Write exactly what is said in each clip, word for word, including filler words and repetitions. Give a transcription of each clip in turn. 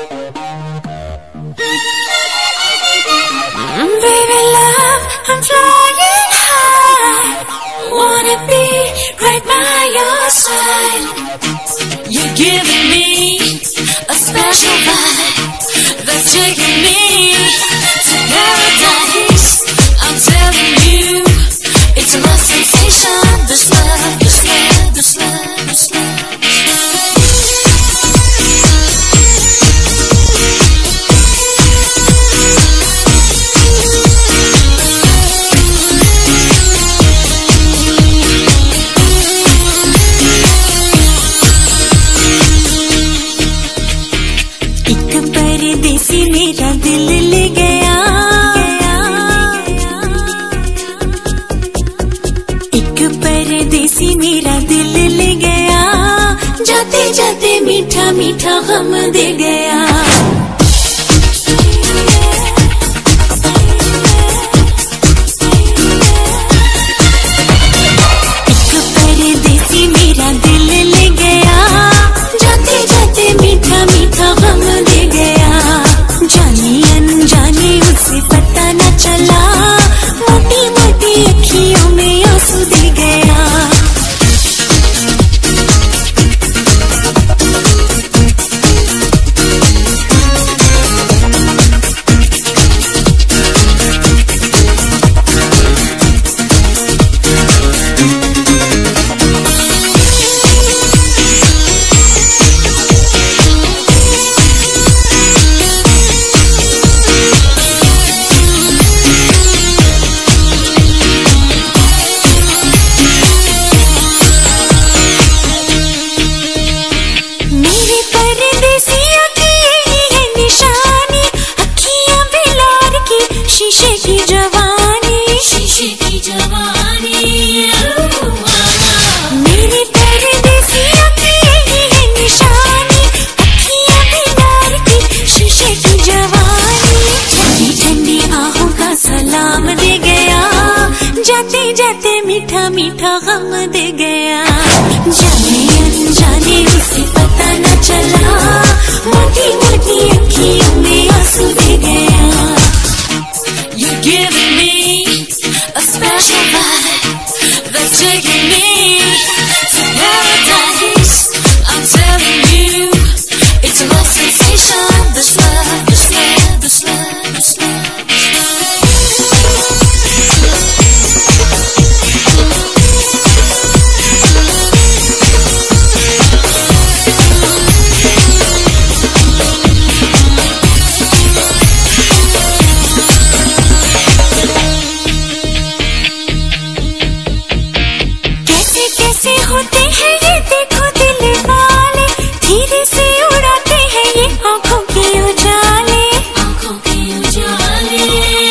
Baby love, I'm flying high. Wanna be right by your side. You're giving me a special vibe that's taking me to paradise. I'm telling you, it's a love sensation. This love, this love, this love, this love. परदेसी मेरा दिल ले गया, एक परदेसी मेरा दिल ले गया, जाते जाते मीठा मीठा गम दे गया। एक परदेसी मेरा दिल ले गया, जाते जाते मीठा मीठा गम दे गया। जाने अनजाने उसे पता न चला, मोटी मोटी अखियों में आंसू दे गया। शीशे की जवानी, शीशे की जवानी, मेरी परदेसियों की यही है निशानी, अखियां बिलार की शीशे की जवानी। ठंडी ठंडी आहों का सलाम दे गया, जाते जाते मीठा मीठा गम दे गया। जाने अनजाने उसे पता न चला, मोटी मोटी अखियों में आंसू दे गया। You're giving me a special vibe that's taking me to paradise. I'm telling you, it's a love sensation. This love, this love, this love, this love. होते हैं ये देखो दिल वाले, धीरे से उड़ाते हैं ये आँखों के उजाले, आँखों के उजाले।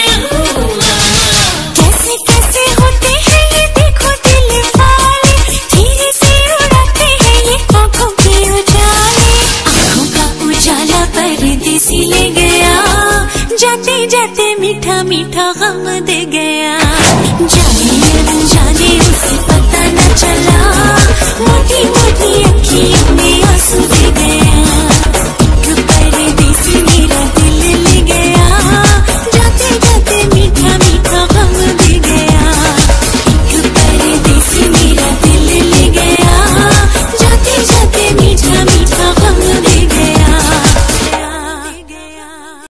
कैसे कैसे होते हैं ये देखो दिल वाले, धीरे से उड़ाते हैं ये आँखों के उजाले। आँखों का उजाला परदेसी ले गया, जाते जाते मीठा मीठा गम दे गया।